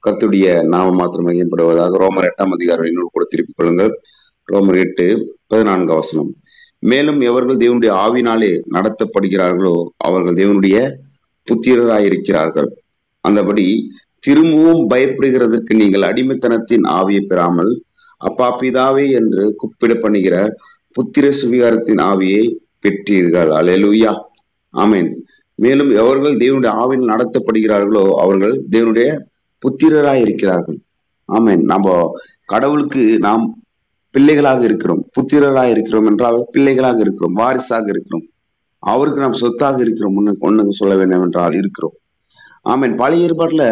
கர்த்தருடைய நாமம் மாத்திரம் மையப்படுவதாக. ரோமர் 8ஆம் அதிகாரம் என்னோடு கூட திருப்பிக் கொள்ளுங்கள். ரோமர் 8:14. மேலும் எவர்கள் தேவனுடைய ஆவினாலே நடத்தப்படுகிறார்களோ அவர்கள் தேவனுடைய புத்திரராயிருக்கிறார்கள். அந்தபடி திரும்பவும் பயப்படுகிறதற்கு நீங்கள் அடிமைத்தனத்தின் ஆவியை பெறாமல் அப்பா பிதாவே என்று கூப்பிட பண்ணுகிற புத்திர சுவிகாரத்தின் ஆவியை பெற்றீர்கள். அல்லேலூயா, ஆமென். மேலும் எவர்கள் தேவனுடைய ஆவியில் நடத்தப்படுகிறார்களோ அவர்கள் தேவனுடைய புத்திரராய் இருக்கிறார்கள். ஆமென். நம்ம கடவுளுக்கு நாம் பிள்ளைகளாக இருக்கிறோம். புத்திரராய் இருக்கிறோம் என்றால் பிள்ளைகளாக இருக்கிறோம், வாரிசாக இருக்கிறோம். அவருக்கு நாம் சொத்தாக இருக்கிறோம். ஒண்ணுக்கு சொல்ல வேண்டும் என்றால் இருக்கிறோம். ஆமென். பழைய ஏற்பாட்டுல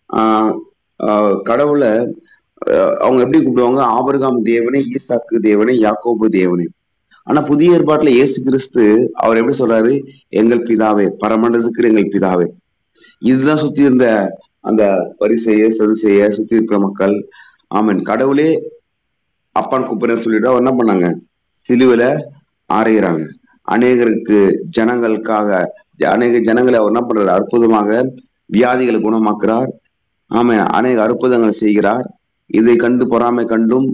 கடவுளை அவங்க எப்படி கூப்பிடுவாங்க? ஆபிரகாம் தேவனே, ஈசாக்கு தேவனே, யாக்கோபு தேவனே. ஆனா புதிய ஏற்பாட்டுல இயேசு கிறிஸ்து அவர் எப்படி சொல்றாரு? எங்கள் பிதாவே, பரமண்டலத்துக்கு எங்கள் பிதாவே. இதுதான் சுத்தி இருந்த அந்த பரிசெய்ய சதுசெய்ய சுத்தி இருக்கிற மக்கள். ஆமென். கடவுளே அப்பான்னு கூப்பிடுறேன்னு சொல்லிட்டு அவர் என்ன பண்ணாங்க? சிலுவையில ஆரையிறாங்க. அநேகருக்கு ஜனங்களுக்காக அநேக ஜனங்களை அவர் என்ன பண்றாரு? அற்புதமாக வியாதிகளை குணமாக்குறார். ஆமென். அநேக அற்புதங்கள் செய்கிறார். இதை கண்டு பொறாமை கண்டும்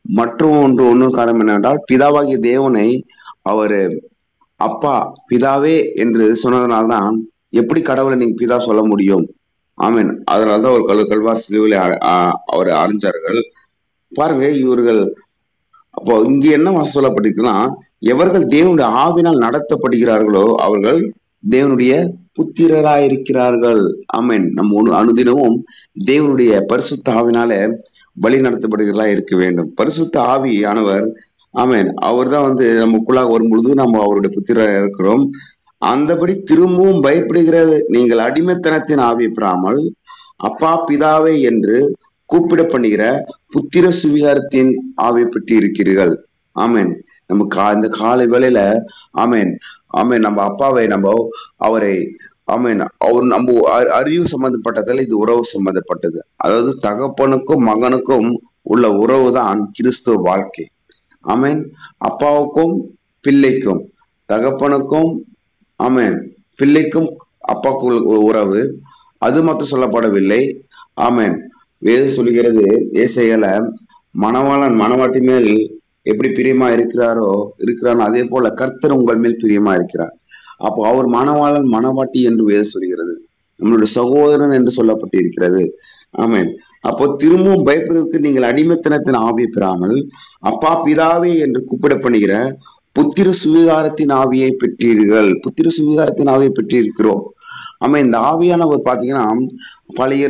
ஒன்றும் காரணம் என்னவென்றால் பிதாவாகிய தேவனை அவரு அப்பா பிதாவே என்று சொன்னதுனால்தான் எப்படி கடவுளை நீங்க பிதா சொல்ல முடியும்? ஆமென். அதனால்தான் ஒரு கல்வார் சிலுவையில அவர் அறிஞ்சார்கள். பாருங்க இவர்கள். அப்போ இங்க என்ன சொல்லப்பட்டிருக்குன்னா, எவர்கள் தேவனுடைய ஆவினால் நடத்தப்படுகிறார்களோ அவர்கள் தேவனுடைய புத்திரராயிருக்கிறார்கள். ஆமென். நம்ம அனுதினமும் தேவனுடைய பரிசுத்த ஆவினால வழி நடத்தப்படுகிறதா இருக்க வேண்டும். பரிசுத்த ஆவியானவர், ஆமென், அவர் தான் நமக்குள்ளாக வரும்பொழுது நம்ம அவருடைய புத்திரராக இருக்கிறோம். அந்தபடி திரும்பவும் பயப்படுகிறது நீங்கள் அடிமைத்தனத்தின் ஆவியை பெறாமல் அப்பா பிதாவே என்று கூப்பிட பண்ணுகிற புத்திர சுவிகாரத்தின் ஆவியை பெற்று இருக்கிறீர்கள். ஆமென். நமக்கு இந்த காலை வேளையில ஆமென் ஆமென் நம்ம அப்பாவை அவரை ஆமென் அவர் நம்ம அறிவு சம்பந்தப்பட்டதில் இது உறவு சம்பந்தப்பட்டது. அதாவது தகப்பனுக்கும் மகனுக்கும் உள்ள உறவு தான் கிறிஸ்துவ வாழ்க்கை. ஆமென். அப்பாவுக்கும் பிள்ளைக்கும், தகப்பனுக்கும் ஆமென் பிள்ளைக்கும் அப்பாவுக்கு உறவு. அது மட்டும் சொல்லப்படவில்லை. ஆமென். வேதம் சொல்லுகிறது ஏசாயால மணவாளன் மணவாட்டி மேல் எப்படி பிரியமா இருக்கிறானோ அதே போல கர்த்தர் உங்கள் மேல் பிரியமா இருக்கிறார். அப்போ அவர் மணவாளன் மணவாட்டி என்று வேதம் சொல்கிறது. நம்மளுடைய சகோதரன் என்று சொல்லப்பட்டு இருக்கிறது. ஆமென். அப்போ திரும்பவும் பயப்படுவதற்கு நீங்கள் அடிமைத்தனத்தின் ஆவியை பெறாமல் அப்பா பிதாவே என்று கூப்பிட பண்ணுகிற புத்திர சுவிகாரத்தின் ஆவியை பெற்றீர்கள். புத்திர சுவிகாரத்தின் ஆவியை பெற்றிருக்கிறோம். ஆமா, இந்த ஆவியானவர் பாத்தீங்கன்னா பழைய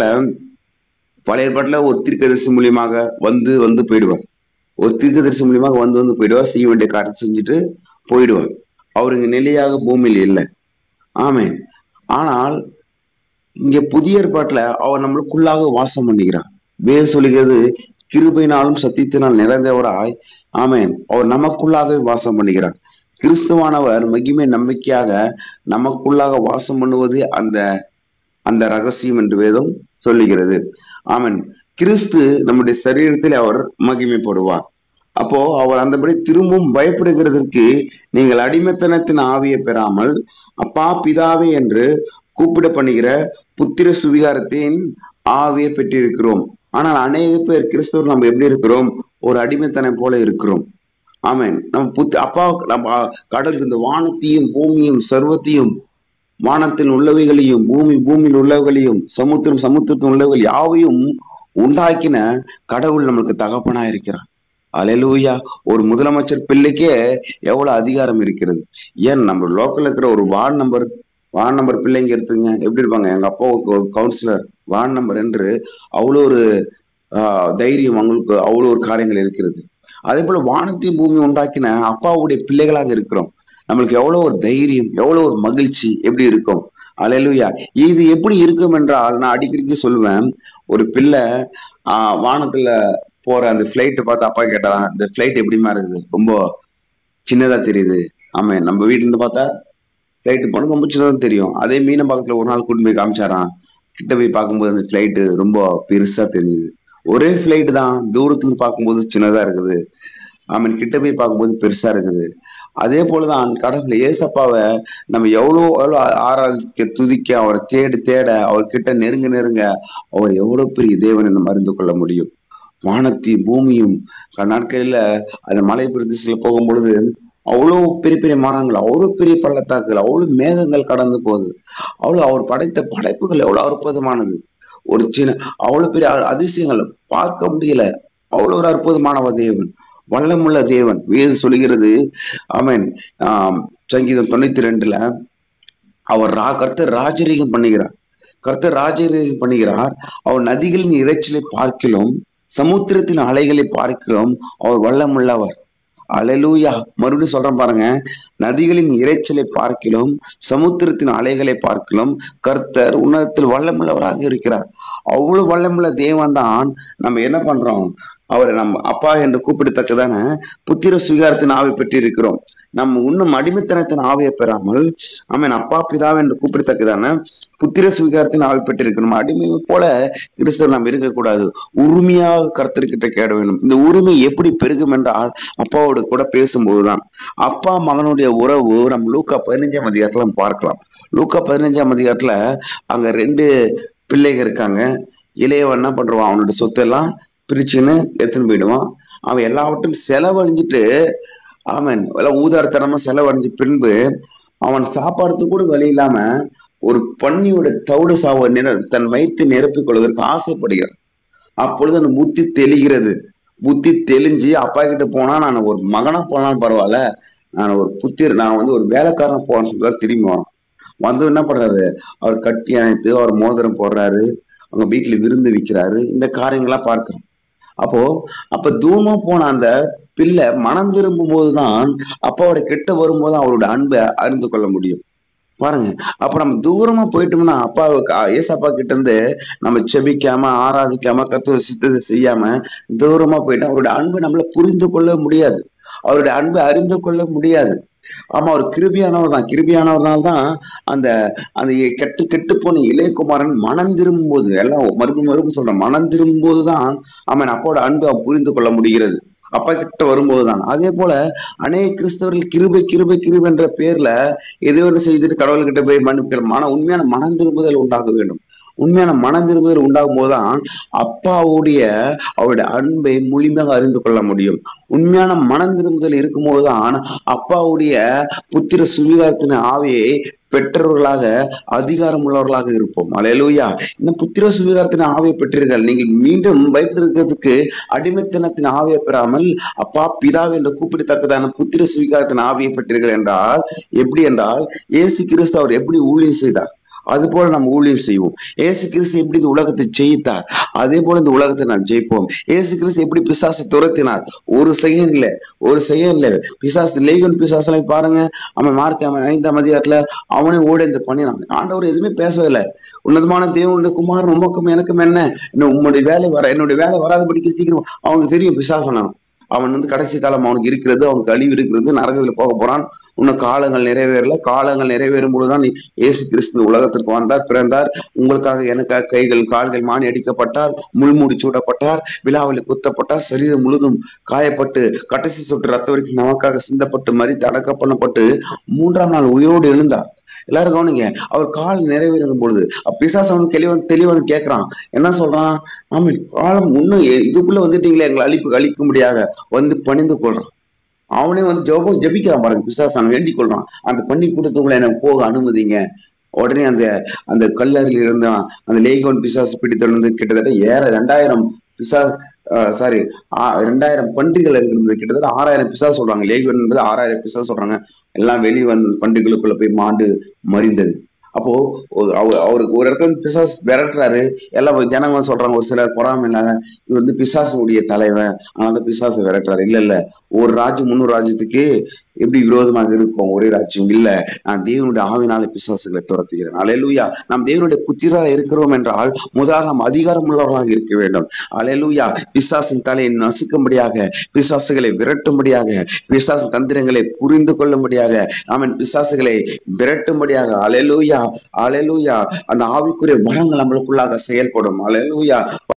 ஏற்பாட்டுல ஒரு தீர்க்கதரிசி மூலியமாக வந்து போயிடுவார். ஒரு தீர்க்கதரிசி மூலியமாக வந்து போயிடுவார். செய்ய வேண்டிய காரியத்தை செஞ்சுட்டு போயிடுவார். அவர் இங்க நிலையாக பூமியில் இல்லை. ஆமென். ஆனால் இங்க புதிய ஏற்பாட்டுல அவர் நம்மளுக்குள்ளாக வாசம் பண்ணுகிறார். வேறு சொல்லுகிறது கிருபையினாலும் சத்தியத்தினால் நிறைந்தவராய் ஆமென் அவர் நமக்குள்ளாக வாசம் பண்ணுகிறார். கிறிஸ்துவானவர் மகிமை நம்பிக்கையாக நமக்குள்ளாக வாசம் பண்ணுவது அந்த ரகசியம் என்று வேதம் சொல்லுகிறது. ஆமென். கிறிஸ்து நம்முடைய சரீரத்தில் அவர் மகிமைப்படுவார். அப்போ அவர் அந்தபடி திரும்பவும் பயப்படுகிறதற்கு நீங்கள் அடிமைத்தனத்தின் ஆவியை பெறாமல் அப்பா பிதாவே என்று கூப்பிட பண்ணுகிற புத்திர சுவிகாரத்தின் ஆவியை பெற்றிருக்கிறோம். ஆனால் அநேக பேர் கிறிஸ்தவர் நம்ம எப்படி இருக்கிறோம்? ஒரு அடிமைத்தனம் போல இருக்கிறோம். ஆமென். நம்ம அப்பாவுக்கு நம்ம கடலுக்கு இந்த வானத்தையும் பூமியும் சர்வத்தையும், வானத்தில் உள்ளவைகளையும் பூமியில் உள்ளவைகளையும் சமுத்திரத்தில் உள்ளவைகள் யாவையும் உண்டாக்கின கடவுள் நம்மளுக்கு தகப்பனா இருக்கிறார். அல்லேலூயா. ஒரு முதலமைச்சர் பிள்ளைக்கே எவ்வளவு அதிகாரம் இருக்கிறது. ஏன் நம்ம லோக்கல்ல இருக்கிற ஒரு வார்டு நம்பர் பிள்ளைங்க எடுத்துங்க, எப்படி இருப்பாங்க? எங்க அப்பா கவுன்சிலர் வார்டு நம்பர் என்று அவ்வளோ ஒரு தைரியம், அவங்களுக்கு அவ்வளோ ஒரு காரியங்கள் இருக்கிறது. அதே போல வானத்தையும் பூமி உண்டாக்கின அப்பாவுடைய பிள்ளைகளாக இருக்கிறோம். நம்மளுக்கு எவ்வளவு ஒரு தைரியம், எவ்வளவு ஒரு மகிழ்ச்சி எப்படி இருக்கும்? அல்லேலூயா. இது எப்படி இருக்கும் என்றால், நான் அடிக்கடிக்கு சொல்லுவேன், ஒரு பிள்ளை வானத்துல போற அந்த பிளைட்டை பார்த்து அப்பா கேட்டாராம், இந்த பிளைட் எப்படிமா இருக்குது? ரொம்ப சின்னதா தெரியுது. ஆமா, நம்ம வீட்டுல இருந்து பார்த்தா பிளைட்டு போன ரொம்ப சின்னதா தெரியும். அதே மீனம்பாக்கத்துல ஒரு நாள் கூட்டிட்டு போய் காமிச்சாராம். கிட்ட போய் பார்க்கும்போது அந்த பிளைட்டு ரொம்ப பெருசா தெரியுது. ஒரே பிளைட் தான், தூரத்துக்கு பார்க்கும்போது சின்னதா இருக்குது. ஆமீன். கிட்ட போய் பார்க்கும்போது பெருசா இருக்குது. அதே போலதான் கடவுள் ஏசப்பாவை நம்ம எவ்வளவு ஆராதிக்க துதிக்க அவரை தேடி தேட அவர்கிட்ட நெருங்க நெருங்க அவர் எவ்வளவு பெரிய தேவனை நம்ம அறிந்து கொள்ள முடியும். வானத்தையும் பூமியும் நாட்களில அந்த மலை பிரதேசத்துல போகும் பொழுது அவ்வளவு பெரிய பெரிய மரங்கள், அவ்வளவு பெரிய பள்ளத்தாக்குகள், அவ்வளவு மேகங்கள் கடந்து போகுது. அவர் படைத்த படைப்புகள் எவ்வளவு அற்புதமானது. ஒரு சின்ன அவ்வளவு பெரிய அதிசயங்கள் பார்க்க முடியல. அவ்வளவு ஒரு அற்புதமானவ தேவன், வல்லமுள்ள தேவன். வேதம் சொல்லுகிறது, ஆமென், சங்கீதம் 92 அவர் கர்த்தர் ராஜரீகம் பண்ணுகிறார். கர்த்தர் ராஜரீகம் பண்ணுகிறார். அவர் நதிகளின் இறைச்சலை பார்க்கிலும் சமுத்திரத்தின் அலைகளை பார்க்கிறோம் அவர் வல்லமுள்ளவர். அல்லேலூயா. மறுபடியும் சொல்றேன் பாருங்க, நதிகளின் இறைச்சலை பார்க்கிலும் சமுத்திரத்தின் அலைகளை பார்க்கிலும் கர்த்தர் உன்னதத்தில் வல்லமுள்ளவராக இருக்கிறார். அவ்வளவு வல்லமுள்ள தேவன் தான் நம்ம என்ன பண்றோம், அவரை நம்ம அப்பா என்று கூப்பிடத்தக்கதான புத்திர சுவீகாரத்தின் ஆவி பெற்று இருக்கிறோம். நம்ம இன்னும் அடிமைத்தனத்தின் ஆவியை பெறாமல் ஆமென் அப்பா பிதாவை என்று கூப்பிடத்தக்கதான புத்திர சுவீகாரத்தின் ஆவி பெற்றிருக்கணும். அடிமை போல கிறிஸ்தவர் நாம் இருக்கக்கூடாது. உரிமையாக கர்த்தர்கிட்ட கேட வேண்டும். இந்த உரிமை எப்படி பெருகும் என்றால் அப்பாவோட கூட பேசும்போதுதான். அப்பா மகனுடைய உறவு நம்ம லூக்கா 15ஆம் அதிகாரத்துல பார்க்கலாம். லூக்கா 15ஆம் அதிகாரத்துல அங்க 2 பிள்ளைகள் இருக்காங்க. இளையவன் என்ன பண்றான், அவனோட சொத்தெல்லாம் பிரிச்சுன்னு எடுத்துன்னு போயிடுவான். அவன் எல்லாவற்றையும் செலவழிஞ்சிட்டு அவன் ஊதாரத்தனமா செலவழிஞ்ச பின்பு அவன் சாப்பாடுறதுக்கு கூட வழி இல்லாம ஒரு பன்னியோட தவிடு சாவ தன் வயிற்று நிரப்பிக் கொள்வதற்கு ஆசைப்படுகிறான். அப்பொழுது அந்த புத்தி தெளிகிறது. புத்தி தெளிஞ்சு அப்பா கிட்ட போனா, நான் ஒரு மகனா போனாலும் பரவாயில்ல, நான் ஒரு வேலைக்காரன் போறேன்னு சொல்லிதான் திரும்பி வரோம். வந்து என்ன பண்றாரு, அவர் கட்டி அணைத்து அவர் மோதிரம் போடுறாரு, அவங்க வீட்டுல விருந்து வைக்கிறாரு. இந்த காரியங்கள்லாம் பார்க்கிறோம். அப்ப தூரமா போன அந்த பிள்ளை மனம் திரும்பும் போதுதான் அப்பாவோட கிட்ட வரும்போது அவரோட அன்பை அறிந்து கொள்ள முடியும். பாருங்க, அப்ப நம்ம தூரமா போயிட்டோம்னா ஏசப்பா கிட்ட இருந்து நம்ம செபிக்காம ஆராதிக்காம கர்த்தர் சித்தத்தை செய்யாம தூரமா போயிட்டோம், அவரோட அன்பை நம்மள புரிந்து கொள்ள முடியாது, அவருடைய அன்பை அறிந்து கொள்ள முடியாது. ஆமா, அவர் கிருபியானவர் தான். கிருபியானவர்னால்தான் அந்த அந்த கெட்டு போன இளையகுமாரன் மனம் திரும்பும் போது, எல்லாம் மறுபடியும் சொல்றேன், மனம் திரும்பும் போதுதான் அவன் அப்பாவோட அன்பை அவன் புரிந்து கொள்ள முடிகிறது, அப்பா கிட்ட வரும்போதுதான். அதே போல அநேக கிறிஸ்தவர்கள் கிருபை கிருபை கிருபை என்ற பேர்ல எதோ ஒன்று செய்துட்டு கடவுள்கிட்ட போய் மன்னிப்பு. உண்மையான மனம் திரும்புதல் உண்டாக வேண்டும். உண்மையான மனம் திரும்புதல் உண்டாகும் போதுதான் அப்பாவுடைய அவருடைய அன்பை முழுமையாக அறிந்து கொள்ள முடியும். உண்மையான மனம் திரும்புதல் இருக்கும் போதுதான் அப்பாவுடைய புத்திர சுவீகாரத்தின் ஆவியை பெற்றவர்களாக அதிகாரம் உள்ளவர்களாக இருப்போம். அல்லேலூயா. இன்னும் புத்திர சுவீகாரத்தின் ஆவியை பெற்றீர்கள். நீங்கள் மீண்டும் பயப்படுறதுக்கு அடிமைத்தனத்தின் ஆவியை பெறாமல் அப்பா பிதாவை என்று கூப்பிடத்தக்கதான புத்திர சுவீகாரத்தின் ஆவியை பெற்றீர்கள் என்றால் எப்படி என்றால், இயேசு கிறிஸ்து அவர் எப்படி ஊழியம் செய்தார் அது போல நம்ம ஊழியம் செய்வோம். ஏசு கிறிஸ்து எப்படி இந்த உலகத்தை ஜெயித்தார் அதே போல இந்த உலகத்தை நாம் ஜெயிப்போம். ஏசு கிறிஸ்து எப்படி பிசாசை துரத்தினார், ஒரு செகண்ட்ல பிசாசு லேகியோன் பிசாசெல்லாம் பாருங்க. அவன் மார்க் 5ஆம் அதிகாரத்துல அவனே ஓடி பண்ணினான். ஆண்டவர் எதுவுமே பேசவே இல்லை. உன்னதமான தேவனுடைய குமாரன் உமக்கும் எனக்கும் என்ன, என்னுடைய வேலை வராதபடிக்கு சீக்கிரம் அவனுக்கு தெரியும் பிசாசனான். அவன் கடைசி காலம் அவனுக்கு இருக்கிறது, அவனுக்கு அழிவு இருக்கிறது, நரகத்துல போக போறான். இன்னும் காலங்கள் நிறைவேறல. காலங்கள் நிறைவேறும் பொழுதுதான் இயேசு கிறிஸ்து உலகத்திற்கு வந்தார், பிறந்தார். உங்களுக்காக எனக்காக கைகள் கால்கள் மானி அடிக்கப்பட்டார், முள்மூடி சூடப்பட்டார், விழாவில் குத்தப்பட்டார், சரீரம் முழுதும் காயப்பட்டு கடைசி சொட்டு ரத்த வரைக்கும் நமக்காக சிந்தப்பட்டு மரித்து அடக்கம் பண்ணப்பட்டு 3ஆம் நாள் உயிரோடு எழுந்தார். எல்லாரும் கவனிங்க. அவர் கால் நிறைவேறும் பொழுது பிசாசு அவனுக்கு தெளிவாக கேட்கிறான். என்ன சொல்றான், ஆமா காலம் இன்னும் இதுக்குள்ள வந்துட்டீங்களே, எங்களை அழிக்க முடியாத பணிந்து கொள்றான். அவனே ஜெபிக்கிறான் பாருங்க. பிசாசான வேண்டிக் கொள்றான், அந்த பண்ணி கூட்டத்துக்குள்ள எனக்கு போக அனுமதிங்க. உடனே அந்த கல்லறையில் இருந்த அந்த லேகியோன் பிசாசு பிடித்தொடர்ந்து கிட்டத்தட்ட 2000 பன்றிகள் இருந்தது. கிட்டத்தட்ட 6000 பிசாசு சொல்றாங்க. லேகியோன் என்பது 6000 பிசாசு சொல்றாங்க. எல்லாம் வெளியே வந்து பன்றிகளுக்குள்ள போய் மாண்டு மறிந்தது. அப்போ அவருக்கு ஒரு இடத்துல பிசாசு விரட்டுறாரு. எல்லாம் ஜனங்க சொல்றாங்க, ஒரு சிலர் பொறாம இல்லாத இது பிசாசுடைய தலைவன், ஆனா பிசாசு விரட்டுறாரு. இல்ல ஒரு ராஜ்யம் 300 ராஜ்யத்துக்கு எப்படி விரோதமாக இருக்கும், ஒரே ராஜ்யம் இல்ல. நான் தேவனுடைய ஆவினாலே பிசாசுகளை துரத்துகிறேன். அல்லேலூயா. நாம் தேவனுடைய புத்திரராக இருக்கிறோம் என்றால் முதல் நாம் அதிகாரம் உள்ளவர்களாக இருக்க வேண்டும். அல்லேலூயா. பிசாசின் தலையை நசுக்கும்படியாக, பிசாசுகளை விரட்டும்படியாக, பிசாசின் தந்திரங்களை புரிந்து கொள்ளும்படியாக, அவன் பிசாசுகளை விரட்டும்படியாக, அல்லேலூயா அல்லேலூயா, அந்த ஆவிக்குரிய வரங்கள் நம்மளுக்குள்ளாக செயல்படும். அல்லேலூயா.